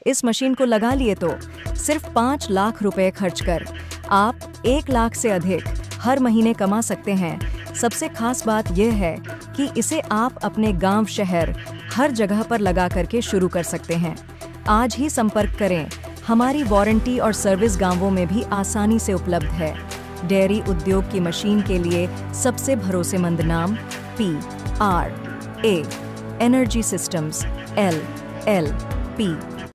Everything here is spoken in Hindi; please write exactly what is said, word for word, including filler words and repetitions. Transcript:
इस मशीन को लगा लिए तो सिर्फ पाँच लाख रुपए खर्च कर आप एक लाख से अधिक हर महीने कमा सकते हैं। सबसे खास बात यह है कि इसे आप अपने गांव, शहर, हर जगह पर लगा करके शुरू कर सकते हैं। आज ही संपर्क करें। हमारी वारंटी और सर्विस गांवों में भी आसानी से उपलब्ध है। डेयरी उद्योग की मशीन के लिए सबसे भरोसेमंद नाम P R A energy systems L L P.